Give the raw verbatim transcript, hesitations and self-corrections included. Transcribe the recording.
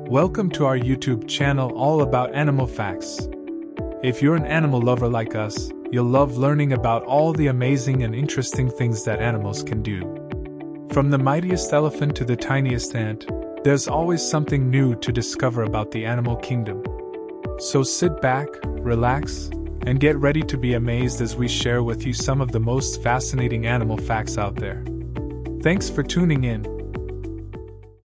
Welcome to our YouTube channel all about animal facts. If you're an animal lover like us, you'll love learning about all the amazing and interesting things that animals can do. From the mightiest elephant to the tiniest ant, there's always something new to discover about the animal kingdom. So sit back, relax, and get ready to be amazed as we share with you some of the most fascinating animal facts out there. Thanks for tuning in.